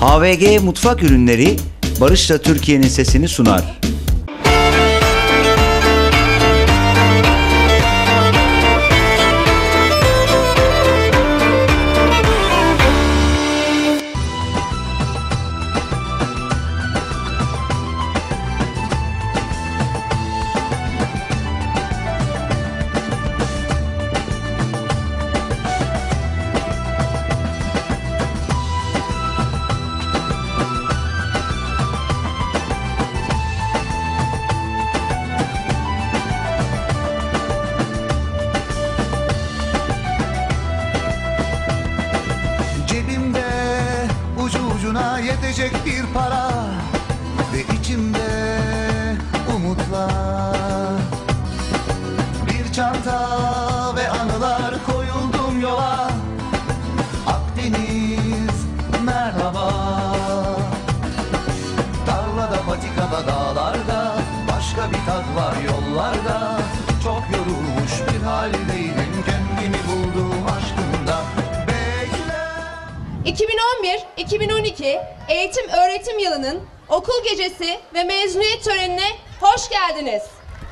HVG Mutfak Ürünleri Barış'la Türkiye'nin sesini sunar. Yetecek bir para ve içimde umutlar, bir çanta ve anılar, koyuldum yola. Akdeniz merhaba, tarlada, patikada, dağlarda başka bir tat var yollarda. Çok yorulmuş bir haldeydim, kendimi buldum aşkımda. 2011-2012 eğitim öğretim yılının okul gecesi ve mezuniyet törenine hoş geldiniz.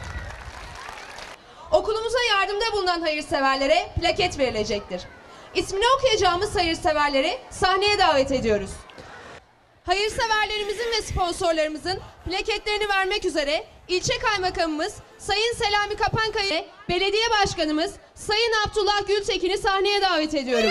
Okulumuza yardımda bulunan hayırseverlere plaket verilecektir. İsmini okuyacağımız hayırseverleri sahneye davet ediyoruz. Hayırseverlerimizin ve sponsorlarımızın plaketlerini vermek üzere ilçe kaymakamımız Sayın Selami Kapankaya, belediye başkanımız Sayın Abdullah Gültekin'i sahneye davet ediyorum.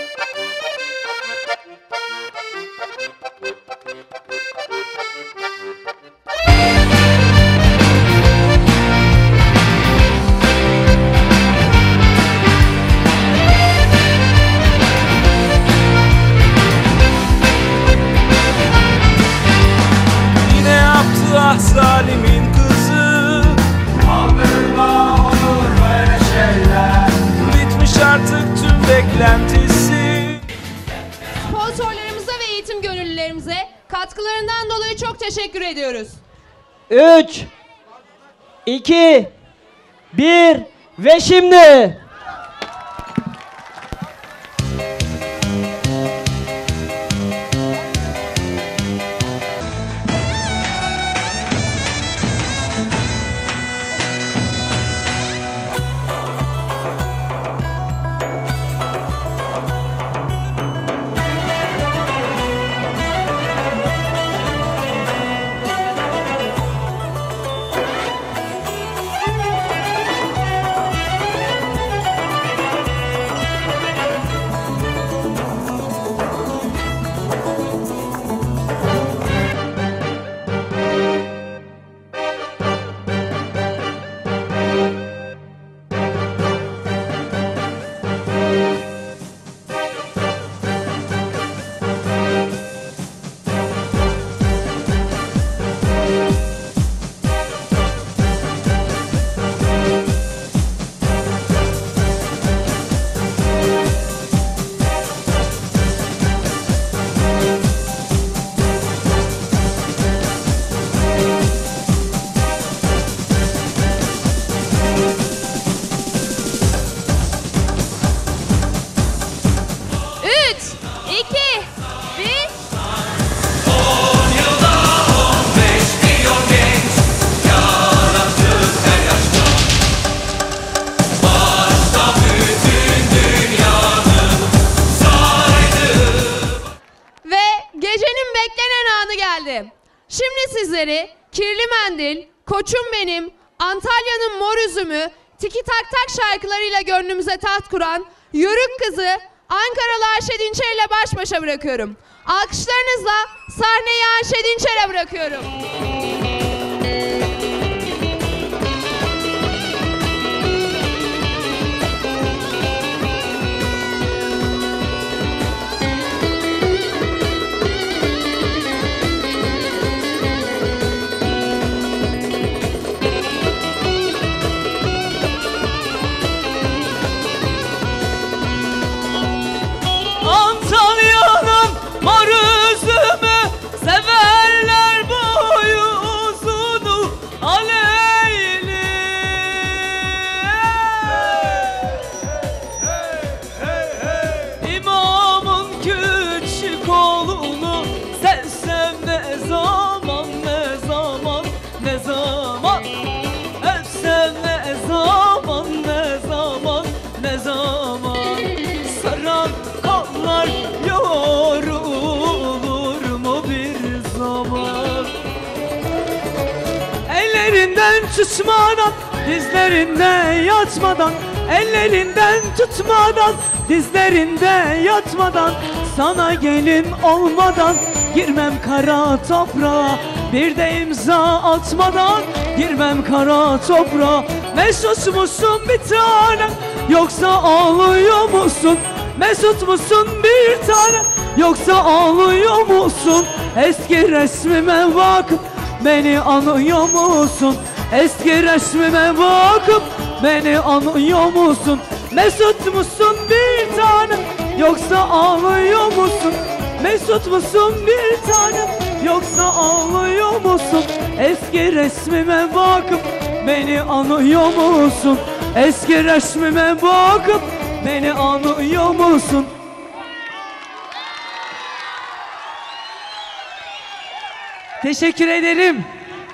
Yine yaptı ah zalimin kızı, aldırma olur böyle şeyler. Bitmiş artık tüm beklentisi. Sponsorlarımıza ve eğitim gönüllülerimize katkılarından dolayı çok teşekkür ediyoruz. 3, 2, 1 ve şimdi. Şimdi sizleri Kirli Mendil, Koçum Benim, Antalya'nın Mor Üzümü, Tiki Tak Tak şarkılarıyla gönlümüze taht kuran Yörük Kızı Ankaralı Ayşe Dinçer ile baş başa bırakıyorum. Alkışlarınızla sahneyi Ayşe Dinçer'e bırakıyorum. Antalya'nın mor üzümü, severler boyu ne zaman saran kollar yorulur mu bir zaman? Ellerinden tutmadan, dizlerinde yatmadan, ellerinden tutmadan, dizlerinde yatmadan, sana gelin olmadan girmem kara toprağa, bir de imza atmadan girmem kara toprağa. Mesut musun bir tanem, yoksa ağlıyor musun? Mesut musun bir tanem, yoksa ağlıyor musun? Eski resmime bakıp beni anıyor musun? Eski resmime bakıp beni anıyor musun? Mesut musun bir tanem, yoksa ağlıyor musun? Mesut musun bir tanem, yoksa ağlıyor musun? Eski resmime bakıp beni anıyor musun? Eski resmime bakıp beni anıyor musun? Teşekkür ederim.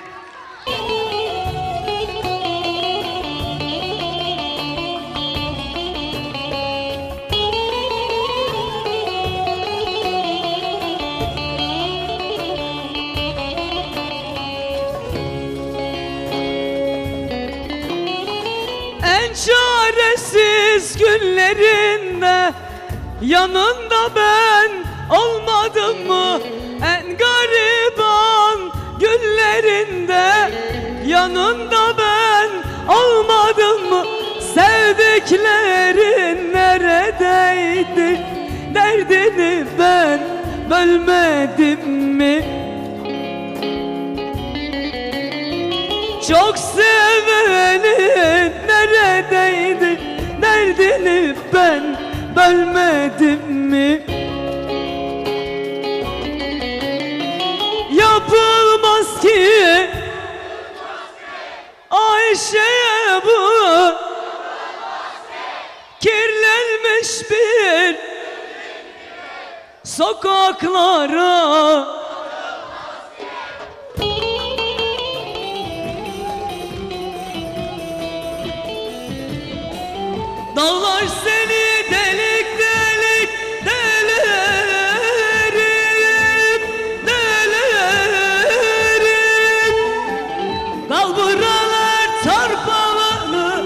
En çaresiz günlerinde yanında ben olmadım mı? En gariban günlerinde yanında ben olmadım mı? Sevdiklerin neredeydi? Derdini ben bölmedim mi? Çok sevenin neredeydi? Derdini ben bölmedim mi? Yapılmaz ki Ayşe'ye bu, kirlenmiş bir sokaklara. Dağlar seni delik delik delerim, delerim. Kalburalar çarpalını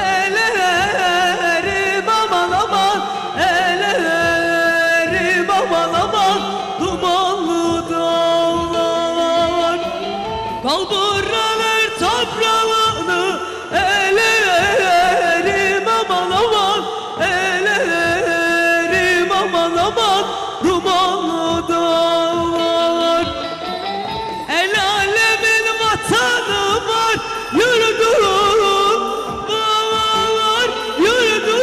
elerim, aman aman elerim, aman aman dumanlı dağlar. Kalburalar toprağını elerim, aman aman elerim, aman aman dumanlı dağlar. El alemin vatanı var, yurdu var, yurdu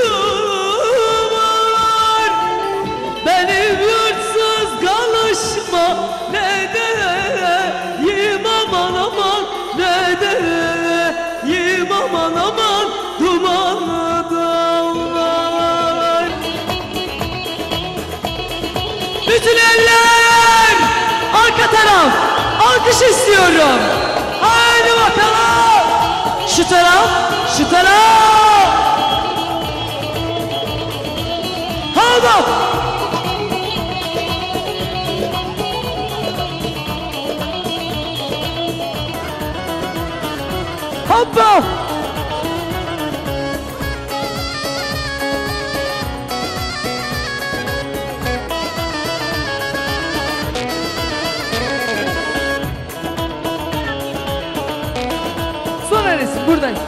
var. Benim yurtsuz kalışma ne deyim, aman aman ne deyim, aman aman dumanlı dağlar. Bütün eller arka taraf, alkış istiyorum. Haydi bakalım. Şu taraf, şu taraf. Hadi. Hoppa. Son neresi? Buradayım.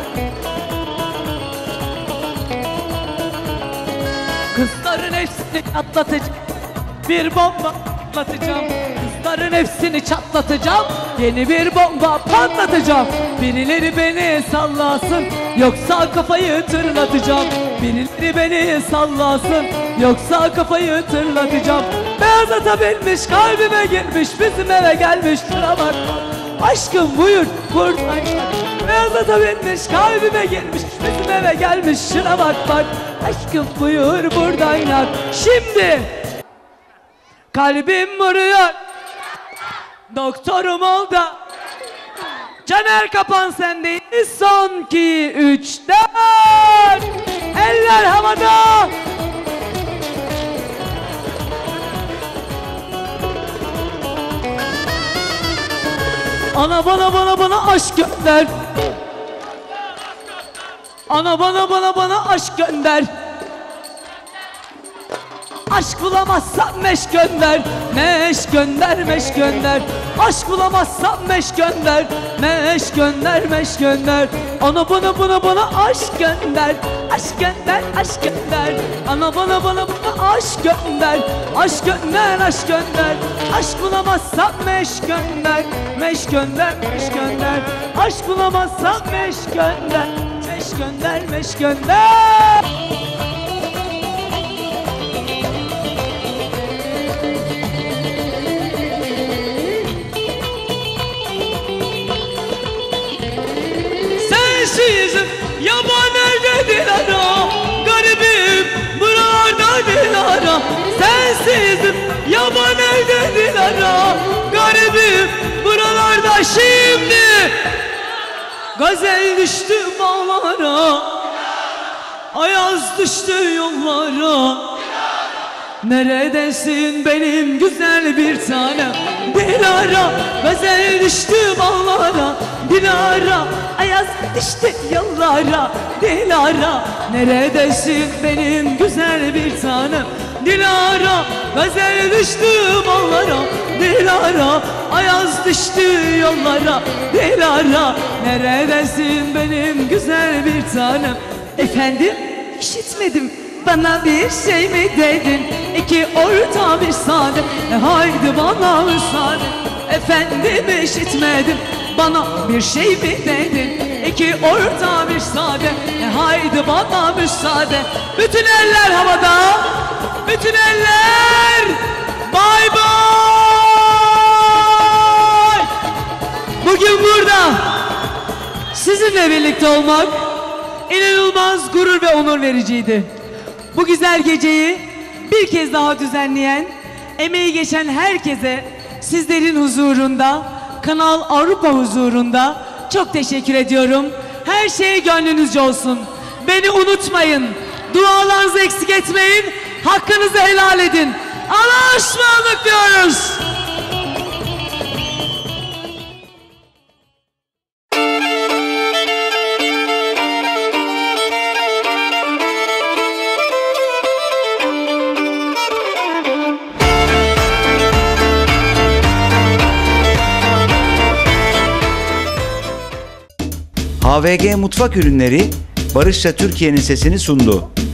Kızların hepsini atlatacağım, bir bomba patlatacağım. Kızların hepsini çatlatacağım, yeni bir bomba patlatacağım. Birileri beni sallasın, yoksa kafayı tırlatacağım. Birileri beni sallasın, yoksa kafayı tırlatacağım. Beyaz ata binmiş, kalbime girmiş, bizim eve gelmiş. Şuna bak, aşkım buyur buradan yak. Beyaz ata binmiş, kalbime girmiş, bizim eve gelmiş. Şuna bak bak, aşkım buyur buradan yak. Şimdi kalbim vuruyor, doktorum ol da Caner Kapan sendeyiz. Son 2, 3, 4. Eller havada. Ana bana aşk gönder. Ana bana aşk gönder. Aşk bulamazsam meş gönder. Meş gönder, meş gönder. Aşk bulamazsam meş gönder. Meş gönder, meş gönder. Ana bana aşk gönder. Aşk gönder, aşk gönder. Ana bana aşk gönder. Aşk gönder, aşk gönder. Aşk bulamazsam meş gönder. Meş gönder, meş gönder. Aşk bulamazsam meş gönder. Meş gönder, meş gönder. Sensizim yaban elde dilara, garibim buralarda dilara. Sensizim yaban elde dilara, garibim buralarda. Şimdi gazel düştü bağlara, ayaz düştü yollara. Neredesin benim güzel bir tanem Dilara? Gazel düştü bağlara, Dilara. Ayaz düştü yollara, Dilara. Neredesin benim güzel bir tanem Dilara? Gazel düştü bağlara, Dilara. Ayaz düştü yollara, Dilara. Neredesin benim güzel bir tanem? Efendim, işitmedim. Bana bir şey mi dedin? İki orta bir sade. Haydi bana müsaade. Efendim, işitmedim. Bana bir şey mi dedin? İki orta bir sade. Haydi bana müsaade. Bütün eller havada. Bütün eller. Bay bay. Bugün burada sizinle birlikte olmak inanılmaz gurur ve onur vericiydi. Bu güzel geceyi bir kez daha düzenleyen, emeği geçen herkese sizlerin huzurunda, Kanal Avrupa huzurunda çok teşekkür ediyorum. Her şey gönlünüzce olsun. Beni unutmayın. Dualarınızı eksik etmeyin. Hakkınızı helal edin. Allah'a ısmarladık diyoruz. HVG Mutfak Ürünleri Barış'la Türkiye'nin sesini sundu.